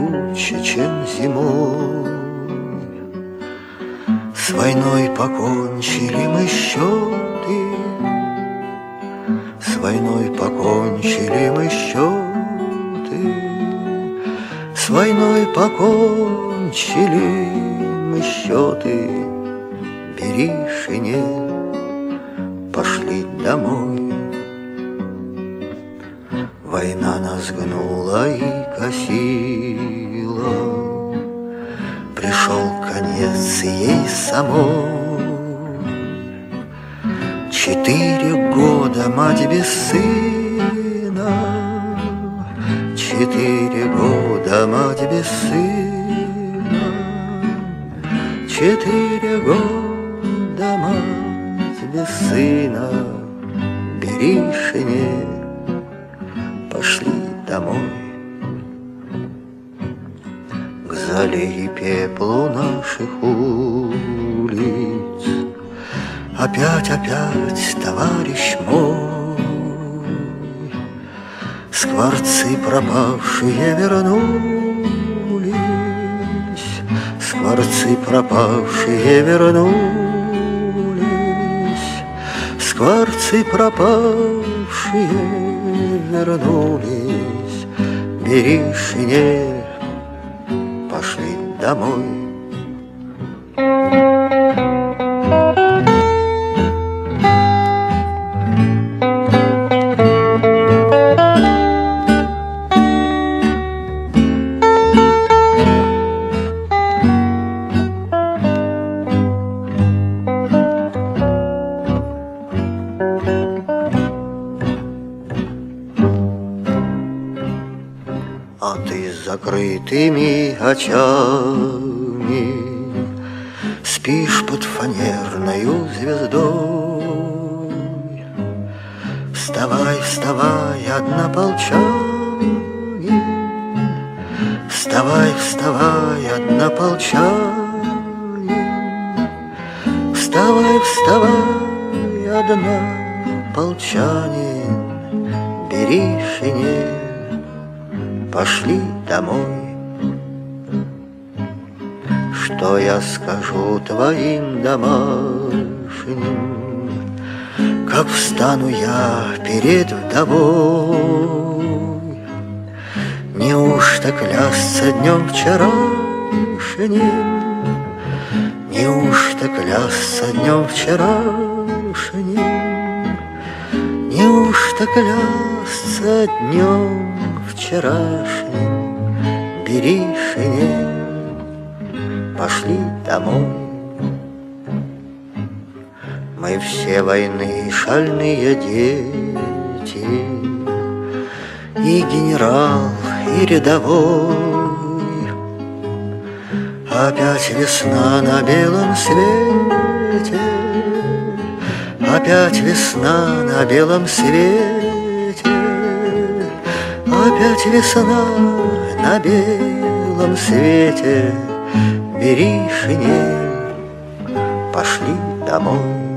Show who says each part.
Speaker 1: круче, чем зимой. С войной покончили мы счеты, с войной покончили мы счеты, с войной покончили мы счеты. Бери шинель, пошли домой. Война нас гнула и косила, пришел конец ей самой. 4 года мать без сына, 4 года мать без сына, 4 года мать без сына. Бери шинель, пошли домой. К зале и пеплу наших улиц опять, товарищ мой, скворцы пропавшие вернулись, скворцы пропавшие вернулись, скворцы пропавшие вернулись. Бери шинель, пошли домой. А ты с закрытыми очами спишь под фанерною звездой. Вставай, вставай, однополчане, вставай, вставай, однополчане, вставай, вставай, однополчане. Бери шинель, пошли домой. Что я скажу твоим домашним, как встану я перед вдовой? Неужто клясться днем вчерашним, неужто клясться днем вчерашним, неужто клясться днем вчерашним? Бери шинель, пошли домой. Мы все войны шальные дети, и генерал, и рядовой. Опять весна на белом свете, опять весна на белом свете, опять весна на белом свете. Бери шинель, пошли домой.